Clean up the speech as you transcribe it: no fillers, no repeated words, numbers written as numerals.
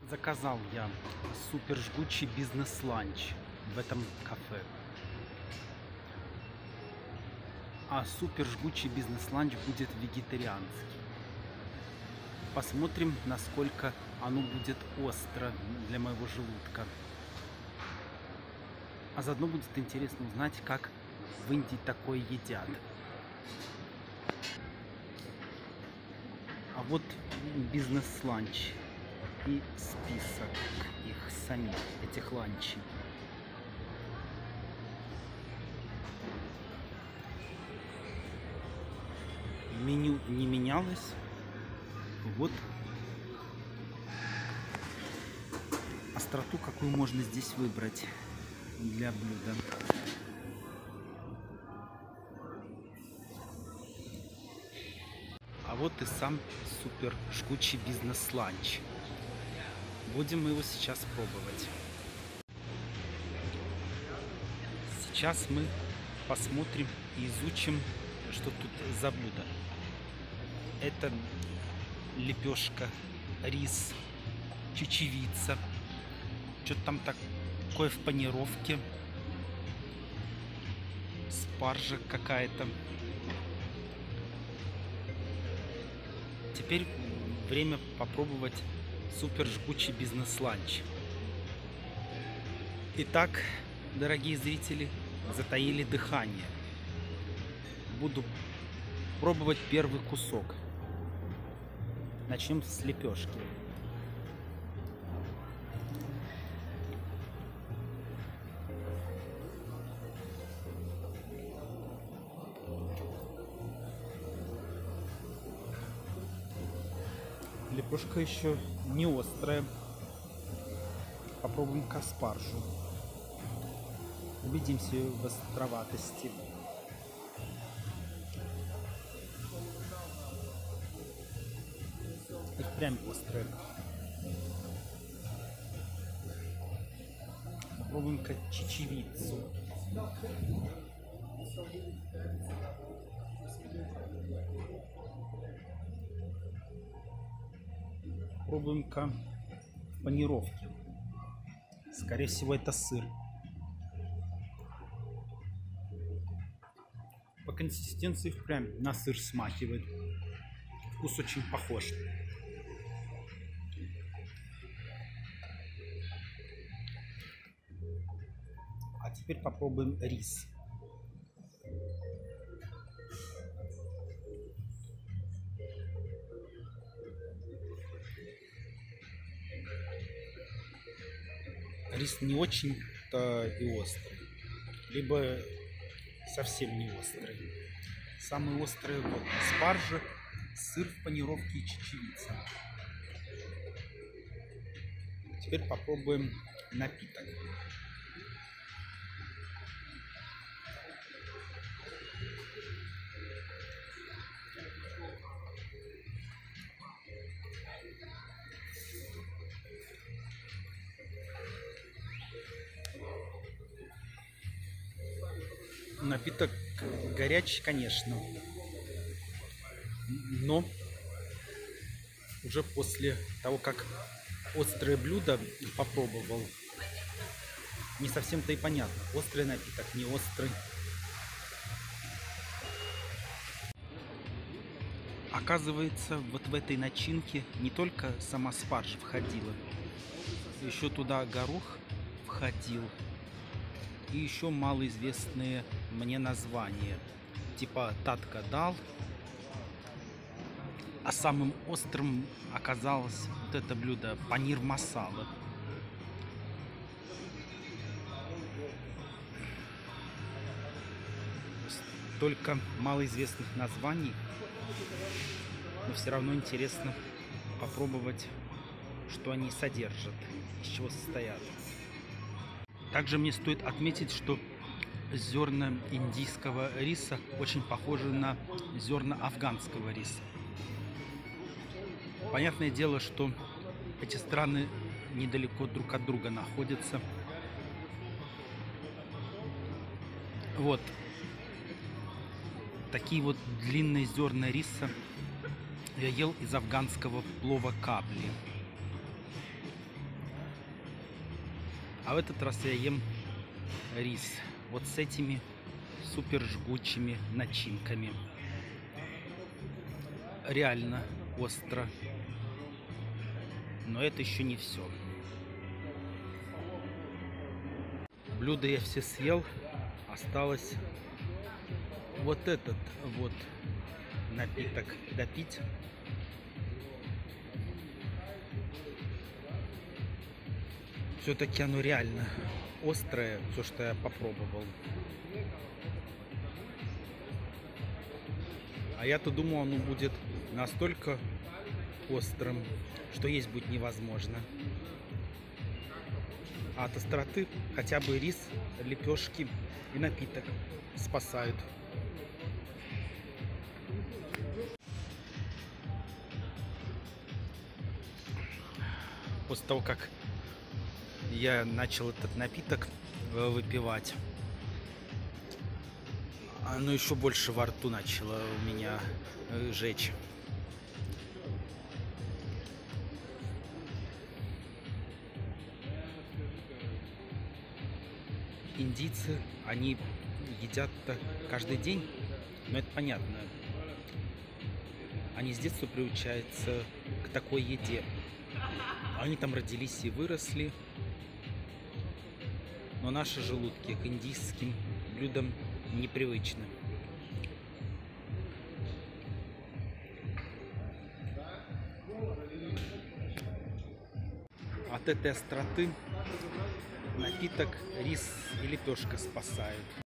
Заказал я супер жгучий бизнес-ланч в этом кафе. А супер жгучий бизнес-ланч будет вегетарианский. Посмотрим, насколько оно будет остро для моего желудка. А заодно будет интересно узнать, как в Индии такое едят. А вот бизнес-ланч и список их самих, этих ланчей. Меню не менялось. Вот остроту, какую можно здесь выбрать для блюда. А вот и сам супер жгучий бизнес-ланч. Будем мы его сейчас пробовать. Сейчас мы посмотрим и изучим, что тут за блюдо. Это лепешка, рис, чечевица. Что-то там такое в панировке. Спаржа какая-то. Теперь время попробовать супер жгучий бизнес-ланч. Итак, дорогие зрители, затаили дыхание. Буду пробовать первый кусок. Начнем с лепешки. Лепешка еще не острая. Попробуем-ка спаржу. Убедимся в островатости. И прям острая. Попробуем-ка чечевицу. Пробуем-ка панировки. Скорее всего, это сыр. По консистенции впрямь на сыр смахивает. Вкус очень похож. А теперь попробуем рис. Рис не очень-то и острый, либо совсем не острый. Самые острые вот спаржа, сыр в панировке и чечевица. Теперь попробуем напиток. Напиток горячий, конечно, но уже после того, как острое блюдо попробовал, не совсем-то и понятно, острый напиток, не острый. Оказывается, вот в этой начинке не только сама спаржа входила, еще туда горох входил. И еще малоизвестные мне названия, типа татка дал. А самым острым оказалось вот это блюдо панир масала. Только малоизвестных названий, но все равно интересно попробовать, что они содержат, из чего состоят. Также мне стоит отметить, что зерна индийского риса очень похожи на зерна афганского риса. Понятное дело, что эти страны недалеко друг от друга находятся. Вот. Такие вот длинные зерна риса я ел из афганского плова кабли. А в этот раз я ем рис вот с этими супер жгучими начинками. Реально остро. Но это еще не все. Блюда я все съел. Осталось вот этот вот напиток допить. Все-таки оно реально острое, все, что я попробовал. А я-то думал, оно будет настолько острым, что есть будет невозможно. А от остроты хотя бы рис, лепешки и напиток спасают. После того, как я начал этот напиток выпивать, оно еще больше во рту начало у меня жечь. Индийцы, они едят-то каждый день, но это понятно. Они с детства приучаются к такой еде. Они там родились и выросли. Но наши желудки к индийским блюдам непривычны. От этой остроты напиток, рис и лепешка спасают.